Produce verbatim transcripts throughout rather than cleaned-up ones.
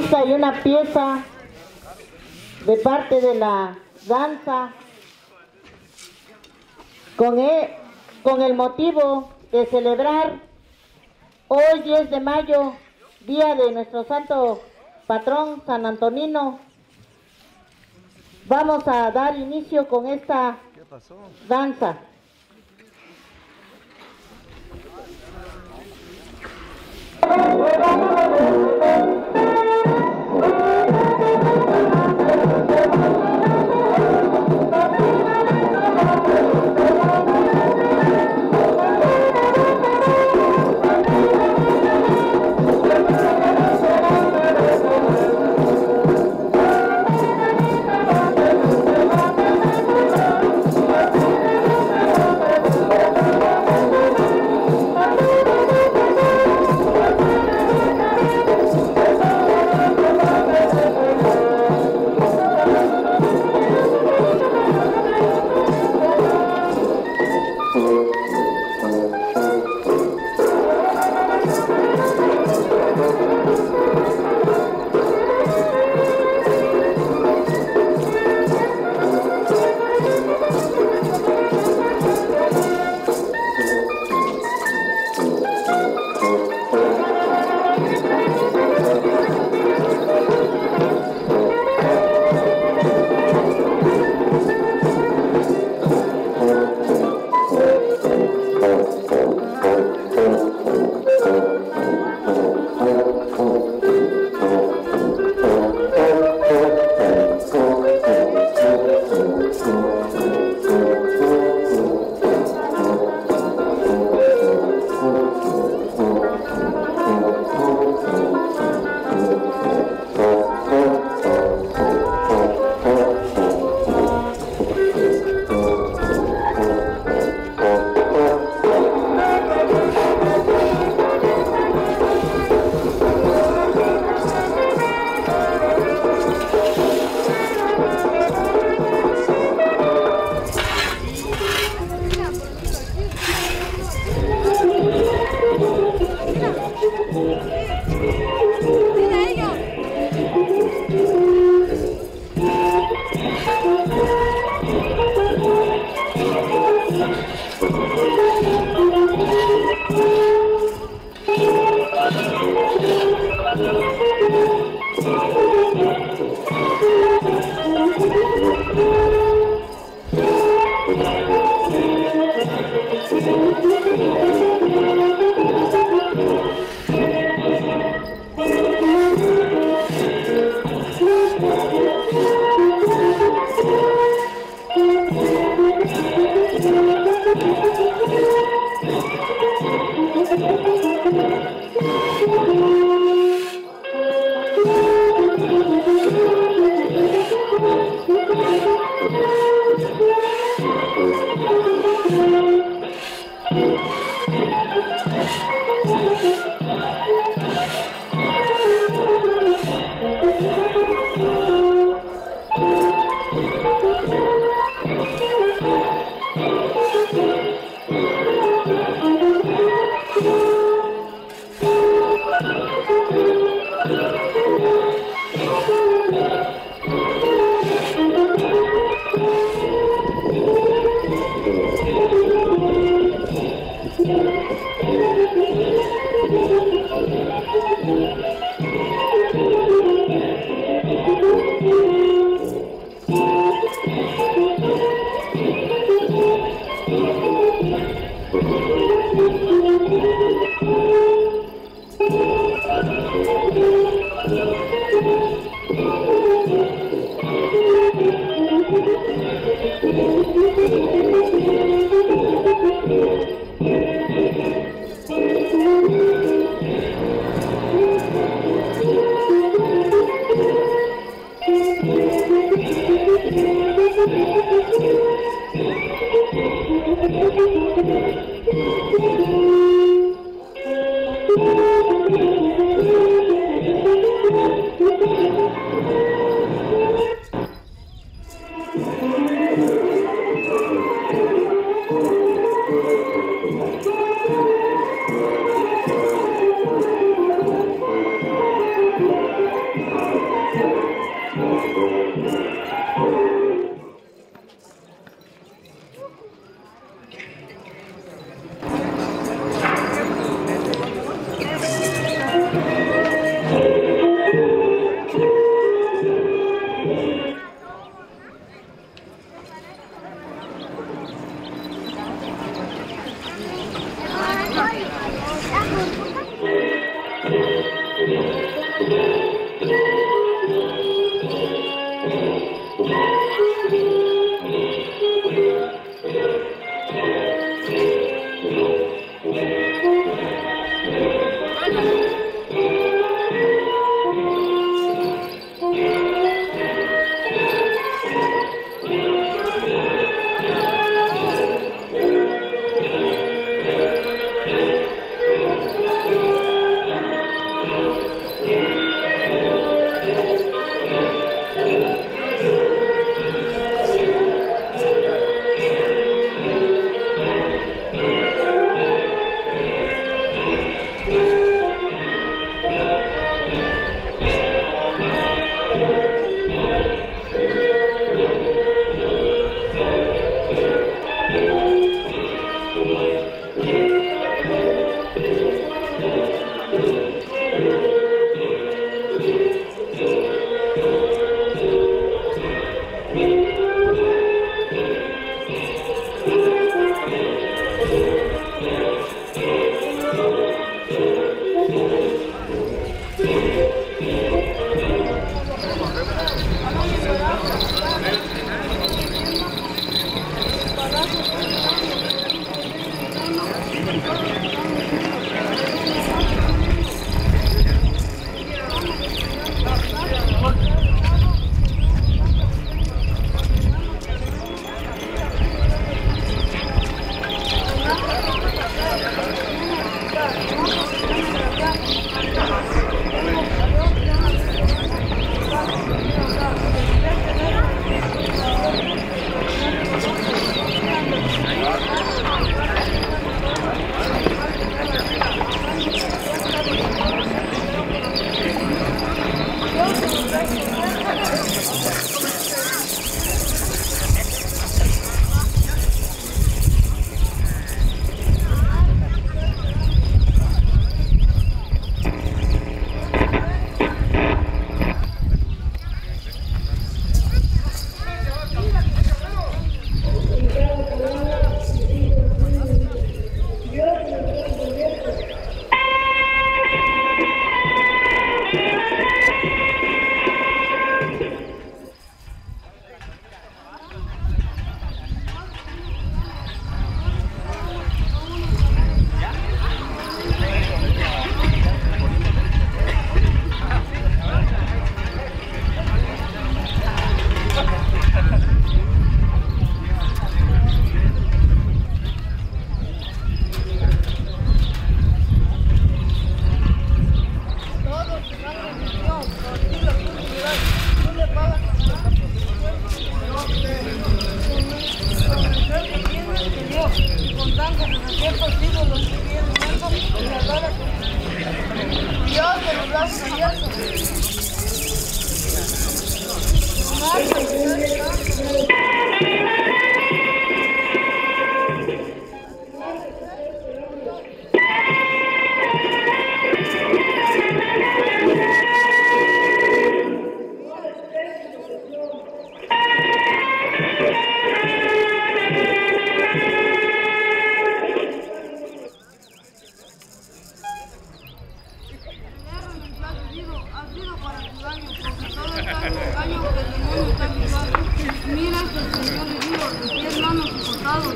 pista y una pieza de parte de la danza con el, con el motivo de celebrar hoy diez de mayo, día de nuestro santo patrón San Antonino. Vamos a dar inicio con esta danza. ángeles de ciertos ídolos que vienen muertos y las alas Dios de los brazos abiertos. Mira que el Señor le dijo, de pies, manos y costados.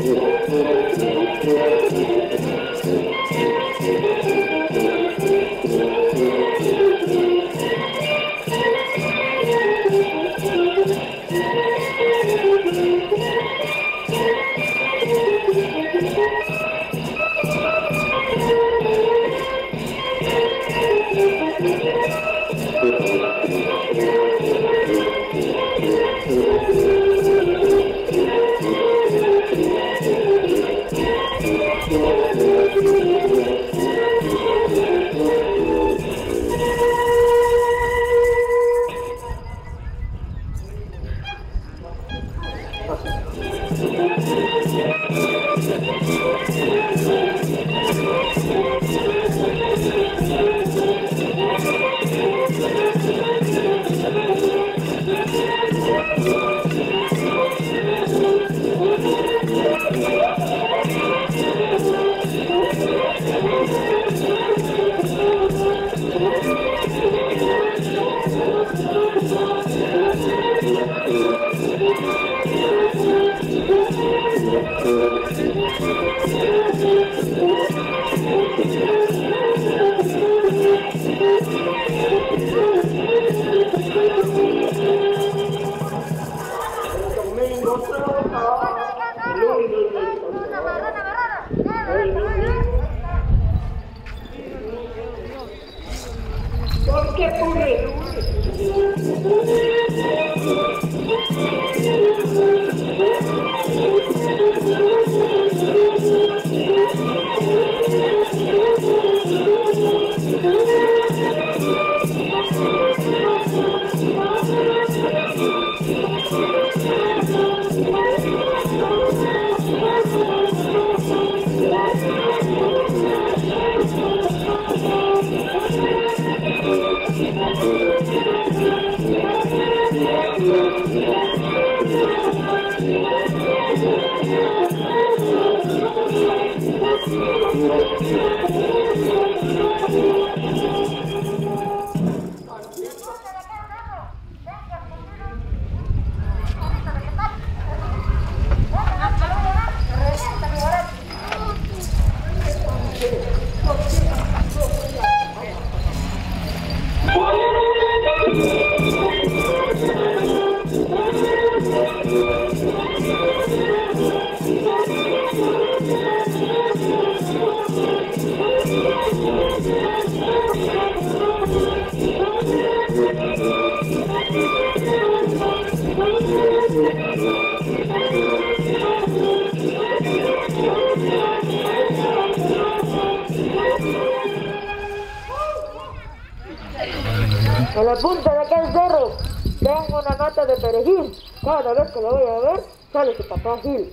En la punta de aquel cerro tengo una mata de perejil. Cada vez que lo voy a ver, sale su papá Gil.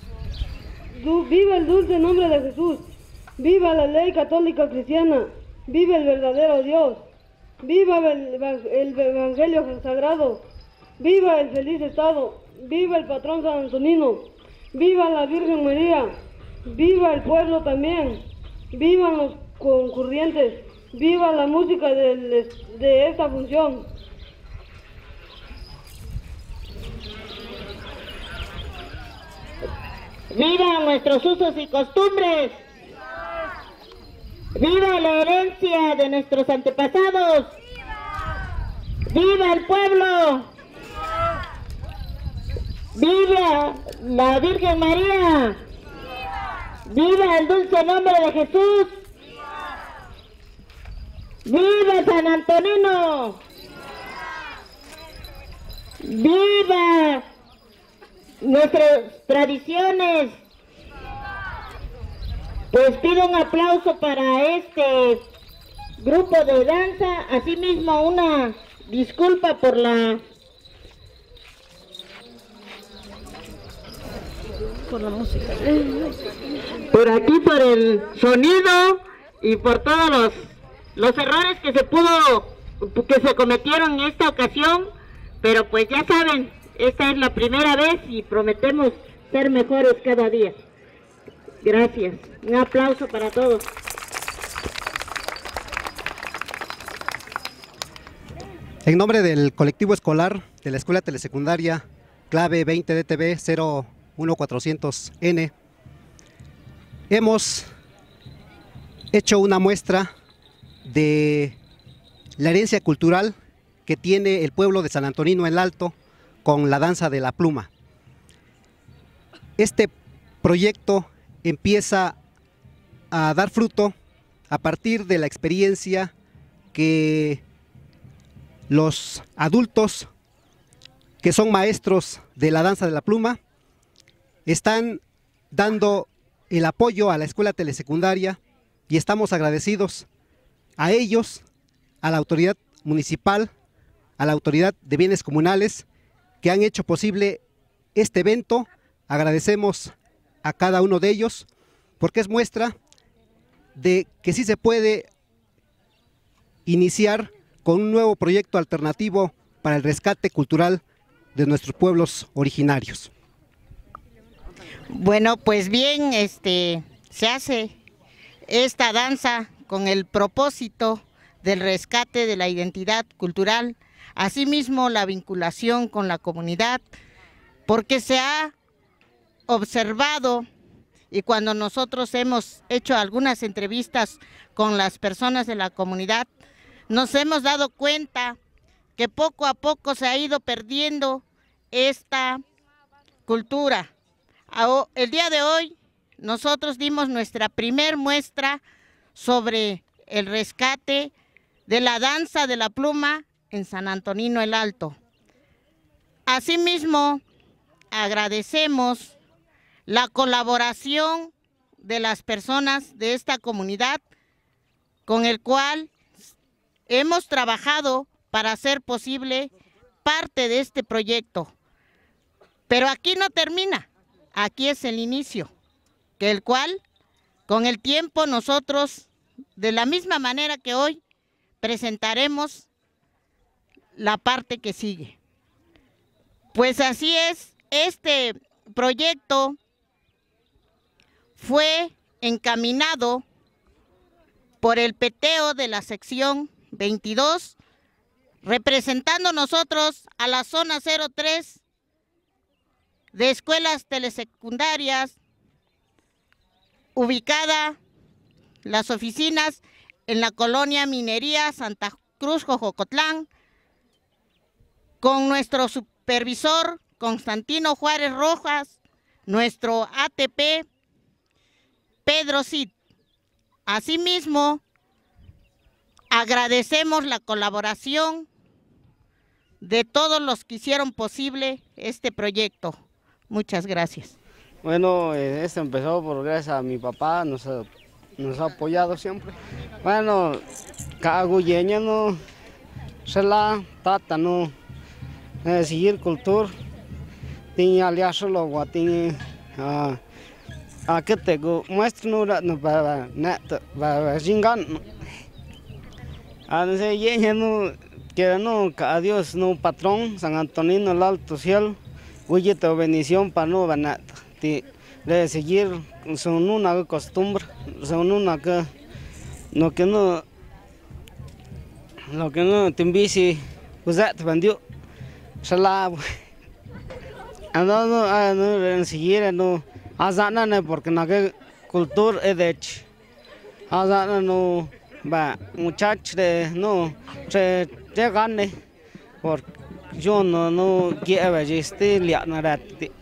Viva el dulce nombre de Jesús. Viva la ley católica cristiana. Viva el verdadero Dios. Viva el, el evangelio sagrado. Viva el feliz estado. Viva el patrón San Antonino. Viva la Virgen María. Viva el pueblo también. Vivan los concurrientes. Viva la música de, de esta función. ¡Viva nuestros usos y costumbres! ¡Viva la herencia de nuestros antepasados! ¡Viva el pueblo! ¡Viva la Virgen María! ¡Viva el dulce nombre de Jesús! ¡Viva San Antonino! ¡Viva nuestras tradiciones! Pues pido un aplauso para este grupo de danza, asimismo una disculpa por la Por la música. por aquí por el sonido y por todos los los errores que se pudo que se cometieron en esta ocasión, pero pues ya saben, esta es la primera vez y prometemos ser mejores cada día. Gracias. Un aplauso para todos. En nombre del colectivo escolar de la Escuela Telesecundaria Clave veinte D T B cero uno cuatrocientos N, hemos hecho una muestra de la herencia cultural que tiene el pueblo de San Antonino el Alto con la danza de la pluma. Este proyecto empieza a dar fruto a partir de la experiencia que los adultos que son maestros de la danza de la pluma están dando el apoyo a la escuela telesecundaria, y estamos agradecidos a ellos, a la autoridad municipal, a la autoridad de bienes comunales que han hecho posible este evento. Agradecemos a cada uno de ellos porque es muestra de que sí se puede iniciar con un nuevo proyecto alternativo para el rescate cultural de nuestros pueblos originarios. Bueno, pues bien, este, se hace esta danza con el propósito del rescate de la identidad cultural, asimismo la vinculación con la comunidad, porque se ha observado, y cuando nosotros hemos hecho algunas entrevistas con las personas de la comunidad, nos hemos dado cuenta que poco a poco se ha ido perdiendo esta cultura. El día de hoy nosotros dimos nuestra primer muestra sobre el rescate de la danza de la pluma en San Antonino el Alto. Asimismo, agradecemos la colaboración de las personas de esta comunidad con el cual hemos trabajado para hacer posible parte de este proyecto. Pero aquí no termina, aquí es el inicio, que el cual con el tiempo nosotros, de la misma manera que hoy, presentaremos la parte que sigue. Pues así es, este proyecto fue encaminado por el peteo de la sección veintidós, representando nosotros a la zona cero tres de escuelas telesecundarias, ubicada las oficinas en la colonia Minería Santa Cruz, Jojocotlán, con nuestro supervisor Constantino Juárez Rojas, nuestro A T P Pedro Cid. Asimismo, agradecemos la colaboración de todos los que hicieron posible este proyecto. Muchas gracias. Bueno, esto empezó por gracias a mi papá, nos ha, nos ha apoyado siempre. Bueno, caguyeña no, se la tata no, eh, seguir cultura, tiene aliaso lo guatini, ah, a que te go muestra no no para neta para jingan, a no sé yeña no que no adiós no patrón San Antonino el Alto Cielo, oye te bendición para no banata. De seguir son una costumbre, son una que lo que no lo que no te envici, pues ya te vendió, se la no no no seguir no azana no porque no que cultura es de hecho, azana no va muchacho de no se te gane porque yo no no quiero ver este liana